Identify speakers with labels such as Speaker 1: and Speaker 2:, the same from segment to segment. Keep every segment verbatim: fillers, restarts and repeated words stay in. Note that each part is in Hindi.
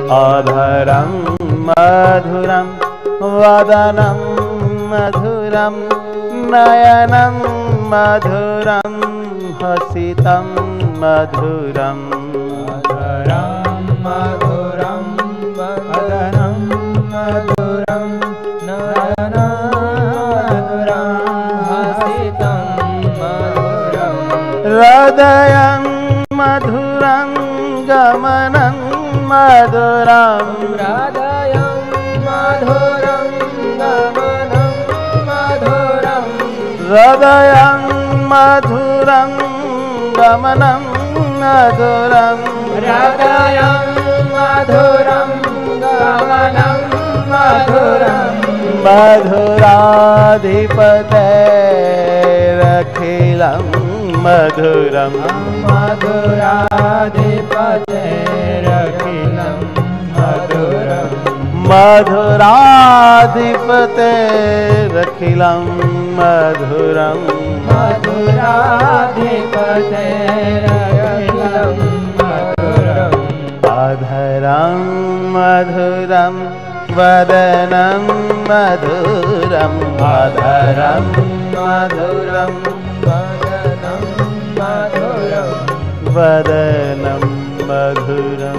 Speaker 1: अधरं मधुरं वदनं मधुरं नयनं मधुरं हसितं मधुरम्
Speaker 2: अधरं मधुरं वदनं मधुरं नयनं मधुरं हसितं मधुरम्
Speaker 1: हृदयं मधुरं गमनं मधुरं
Speaker 2: हृदयं मधुरं गमनं मधुरं
Speaker 1: हृदयं मधुरं गमनं मधुरं
Speaker 2: हृदयं मधुरं गमनं मधुरं
Speaker 1: मधुराधिपतेरखिलं मधुरं
Speaker 2: मधुराधिपतेरखिलं मधुरं
Speaker 1: मधुराधिपतेरखिलं मधुरं
Speaker 2: मधुराधिपतेरखिलं मधुरम्
Speaker 1: अधरं मधुरं वदनं मधुरं अधरं मधुरं
Speaker 2: वदनं मधुरं
Speaker 1: वदनं मधुरम्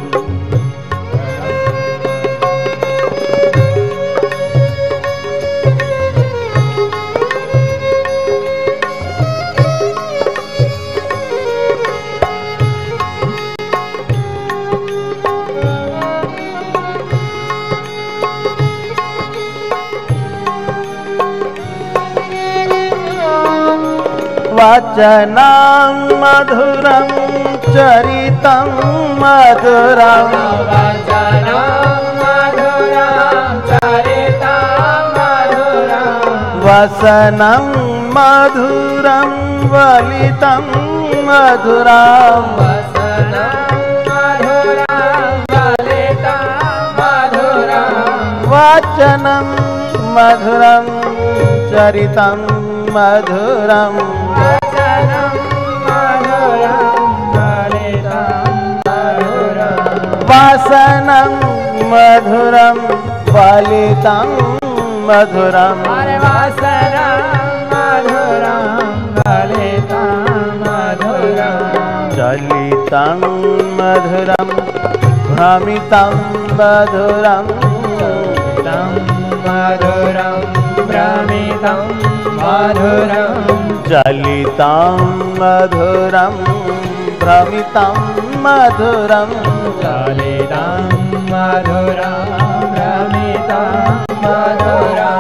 Speaker 1: वचनं मधुरं चरितं मधुरं
Speaker 2: वचनं मधुरं चरितं मधुरं
Speaker 1: वसनं मधुरं वलितं मधुरं
Speaker 2: वसनं मधुरं वलितं मधुरं
Speaker 1: वचनं मधुरं चरितं मधुरं
Speaker 2: वचनं मधुरं वलितं मधुरं
Speaker 1: वासनं मधुरं वलितं मधुरं
Speaker 2: अरे वासनं मधुरं वलितं मधुरं
Speaker 1: चलितं मधुरं भ्रमितं मधुरं
Speaker 2: तं मधुरं भ्रमितं मधुरं
Speaker 1: चलितं मधुरं भ्रमितं मधुरं
Speaker 2: चलितं मधुरं भ्रमितं मधुरं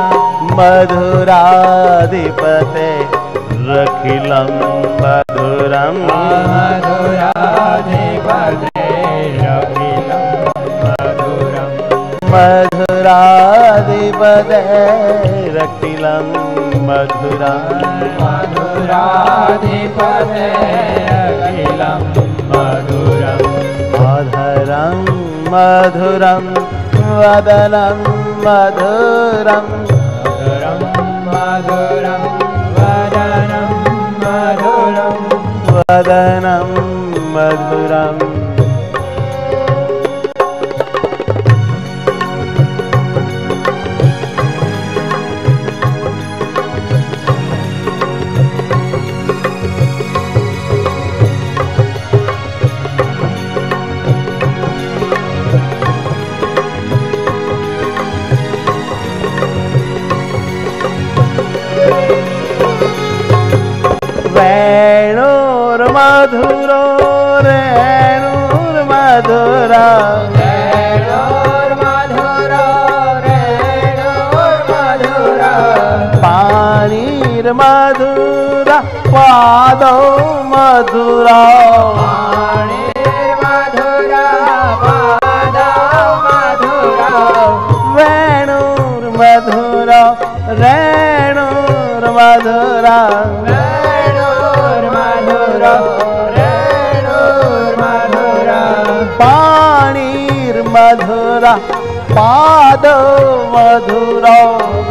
Speaker 1: मधुराधिपते रखिलं मधुरं
Speaker 2: मधुराधिपतेरखिलं मधुरं
Speaker 1: मधुराधिपतेरखिलं मधुरं
Speaker 2: मधुराधिपतेरखिलं मधुरम्
Speaker 1: अधरं मधुरं वदनं मधुरं
Speaker 2: मधुरं मधुरं वदनं मधुरं
Speaker 1: वदनं मधुरम् वेणुर्मधुरो रेणुर्मधुरा
Speaker 2: रेणुर्मधुरो रेणुर्मधुरा
Speaker 1: पाणिर्मधुरा पादौ मधुरा
Speaker 2: पाणिर्मधुरा पादौ मधुरा
Speaker 1: वेणुर्मधुरा रेणुर्मधुरा
Speaker 2: रेणुर्मधुरा रेणुर्मधुरा
Speaker 1: पाणिर्मधुरा पादौ मधुरा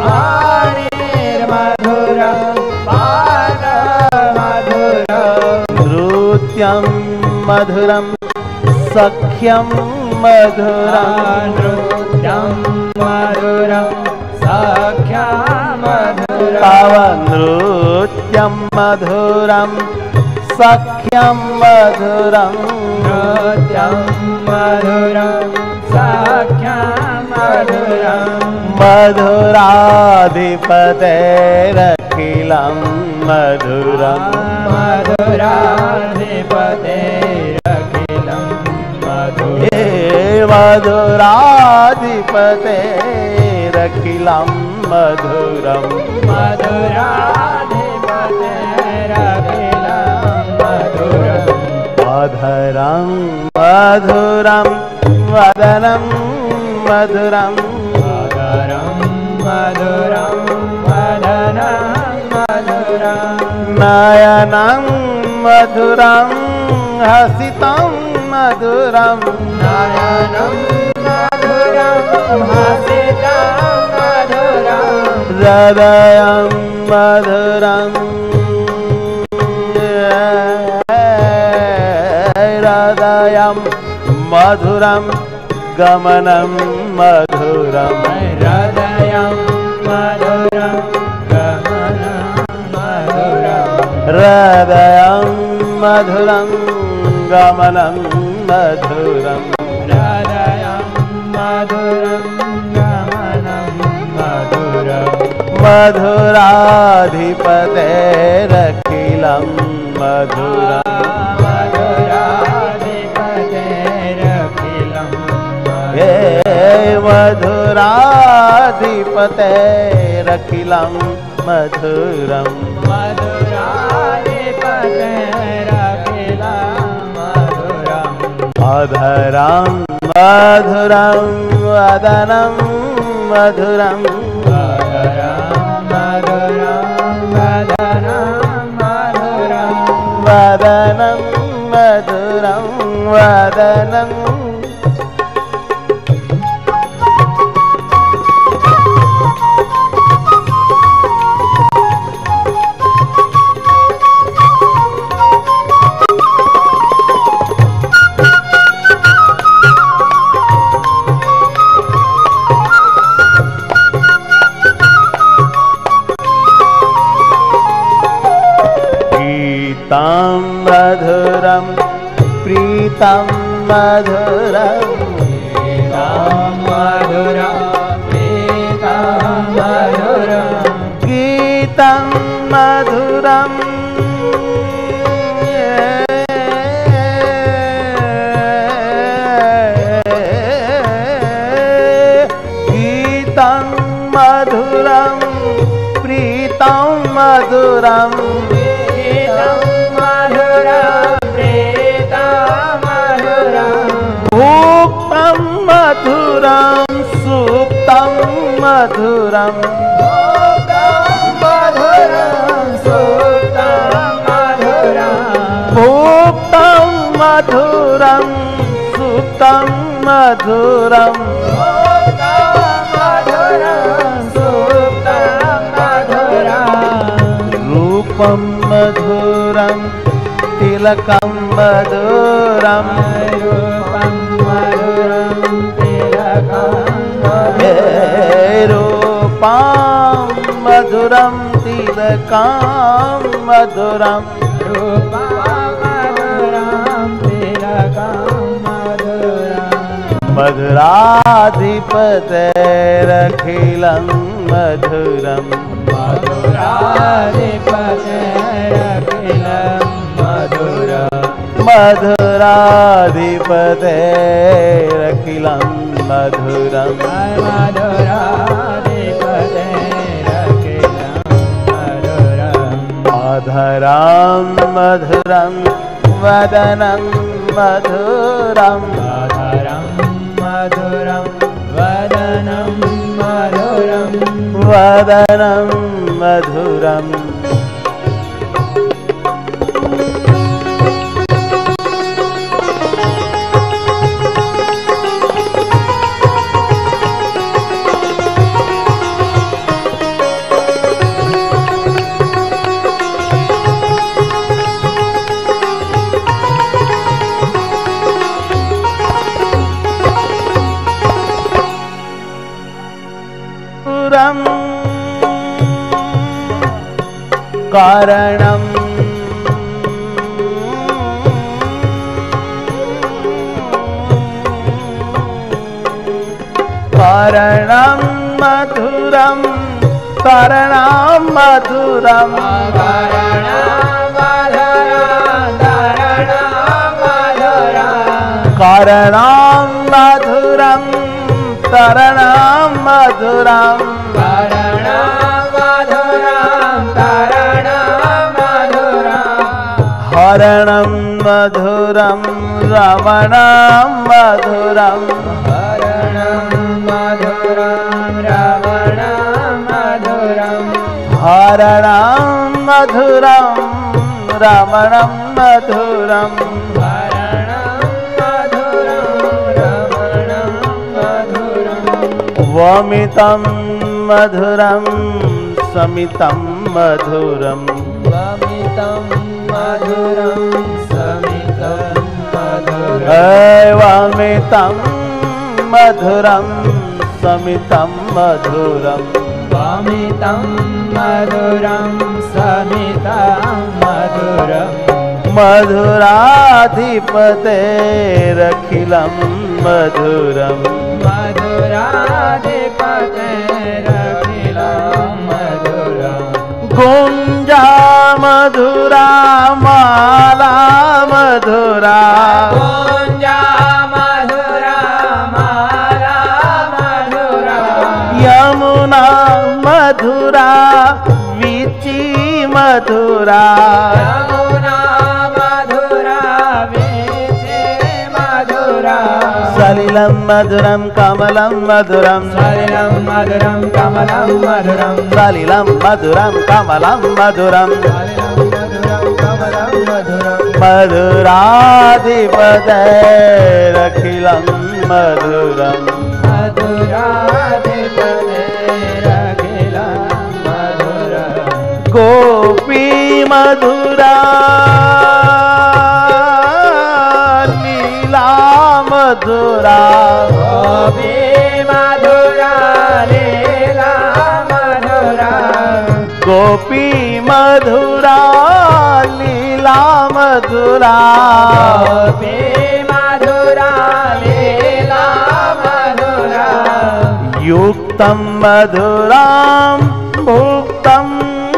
Speaker 2: पाणिर्मधुरा पादौ मधुरा
Speaker 1: नृत्यं मधुरं सख्यं मधुरं
Speaker 2: नृत्यं मधुरं सख्यं मधुरं
Speaker 1: तव नृत्यं मधुरं सख्यं मधुरं
Speaker 2: नृत्यं मधुरं सख्यं मधुरं
Speaker 1: मधुराधिपतेरखिलं मधुरं
Speaker 2: मधुराधिपतेरखिलं मधुरं
Speaker 1: हे मधुराधिपतेरखिलं मधुरं
Speaker 2: मधुराधिपतेरखिलं मधुरं
Speaker 1: अधरं मधुरं वदनं मधुरं
Speaker 2: मधुरं मधुरं वदनं मधुरं
Speaker 1: नयनं मधुरं हसितं मधुरं
Speaker 2: नयनं मधुरं हसितं मधुरं
Speaker 1: हृदयं मधुरं हृदयं मधुरं गमनं मधुरं
Speaker 2: हृदयं मधुरं गमनं मधुरं
Speaker 1: हृदयं मधुरं गमनं मधुरं
Speaker 2: हृदयं मधुरं गमनं मधुरं
Speaker 1: मधुराधिपतेरखिलं मधुरं
Speaker 2: मधुराधिपतेरखिलं
Speaker 1: हे मधुराधिपतेरखिलं मधुरं
Speaker 2: मधुराधिपतेरखिलं मधुरं
Speaker 1: अधरं मधुरं वदनं मधुरं
Speaker 2: मधुरं मधुरं वदनं मधुरं
Speaker 1: वदनं मधुरं वदनं गीतं मधुरं प्रीतं मधुरं
Speaker 2: मधुरं प्रीतं मधुरं
Speaker 1: गीतं मधुरं गीतं मधुरं प्रीतं मधुरं
Speaker 2: प्रीतं मधुरं प्रीतं मधुरं
Speaker 1: भुक्तं मधुरं सुप्तं मधुरं
Speaker 2: मधुरं सुप्तं मधुरं
Speaker 1: भुक्तं मधुरं सुप्तं मधुरं
Speaker 2: मधुरं सुप्तं मधुरं
Speaker 1: रूपं मधुरं तिलकं मधुरं
Speaker 2: रूपं मधुरं तिलकं
Speaker 1: हे रूपं मधुरं तिलकं मधुरं
Speaker 2: रूपं मधुरं तिलकं मधुरं
Speaker 1: मधुराधिपतेरखिलं मधुरं
Speaker 2: मधुराधिपतेरखिलं मधुरं
Speaker 1: मधुराधिपतेरखिलं मधुरं
Speaker 2: मधुराधिपतेरखिलं मधुरं
Speaker 1: अधरं मधुरं वदनं मधुरं
Speaker 2: अधरं मधुरं वदनं मधुरं
Speaker 1: वदनं मधुरं मधुरं कारणं कारणं मधुरं कारणं मधुरं कारणं मधुरं तरणं मधुरं हरणं मधुरं रमणं मधुरं हरणं मधुरं रमणं मधुरं वमितं मधुरं समितं मधुरं
Speaker 2: वमितं मधुरं समितं मधुरं
Speaker 1: वमितं मधुरं समितं मधुरं
Speaker 2: वमितं मधुरं समितं मधुरं
Speaker 1: मधुराधिपतेरखिलं मधुरं
Speaker 2: मधुराधिपतेरखिलं मधुरं
Speaker 1: गुञ्जा मधुरा माला मधुरा
Speaker 2: गुञ्जा मधुरा माला मधुरा
Speaker 1: यमुना मधुरा वीची मधुरा
Speaker 2: यमुना मधुरा वीची मधुरा
Speaker 1: सलिलं मधुरं कमलं मधुरं
Speaker 2: सलिलं मधुरं कमलं मधुरं
Speaker 1: सलिलं मधुरं कमलं मधुरं मधुराधिपतेरखिलं मधुरं
Speaker 2: मधुराधिपतेरखिलं मधुरं
Speaker 1: गोपी मधुरा लीला मधुरा
Speaker 2: गोपी मधुरा लीला मधुरा
Speaker 1: गोपी मधुरा लीला मधुरा
Speaker 2: गोपी मधुरा लीला मधुरा
Speaker 1: युक्तं मधुरां भुक्तं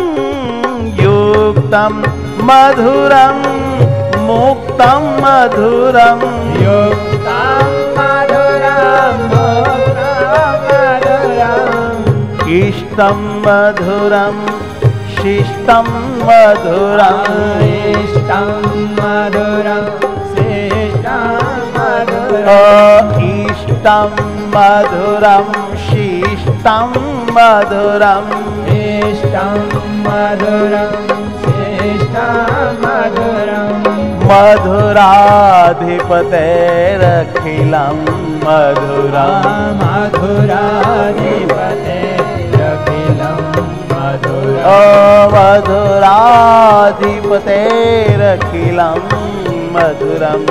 Speaker 1: युक्तं मधुरं मुक्तं मधुरं
Speaker 2: युक्तं मधुरं मुक्तं मधुरम्
Speaker 1: इष्टं मधुरं शिष्टं मधुरं
Speaker 2: इष्टं मधुरं श्रेष्ठं मधुरम्
Speaker 1: इष्टं मधुरं शिष्टं मधुरम्
Speaker 2: इष्टं मधुरं श्रेष्ठं मधुरम्
Speaker 1: मधुराधिपतेरखिलं मधुरं
Speaker 2: मधुराधिपतेरखिलं मधुरम्
Speaker 1: मधुराधिपतेरखिलं मधुरं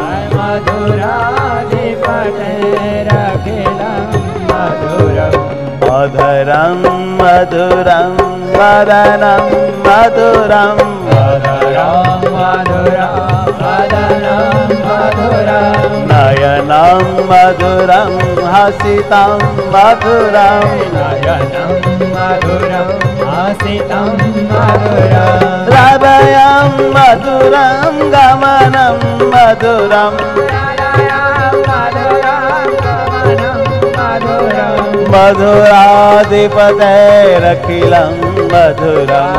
Speaker 2: मधुराधिपतेरखिलं मधुरम्
Speaker 1: अधरं मधुरं वदनं मधुरं
Speaker 2: मधुरं मधुरं वदनं मधुरं
Speaker 1: नयनं मधुरं हसितं मधुरं
Speaker 2: नयनं मधुरं हसितं मधुरं
Speaker 1: हृदयं मधुरं गमनं मधुरं मधुराधिपतेरखिलं मधुरं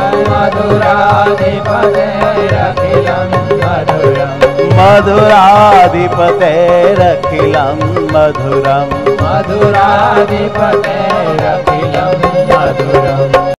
Speaker 2: मधुराधिपतेरखिलं मधुरं
Speaker 1: मधुराधिपतेरखिलं मधुरं
Speaker 2: मधुराधिपतेरखिलं मधुरम्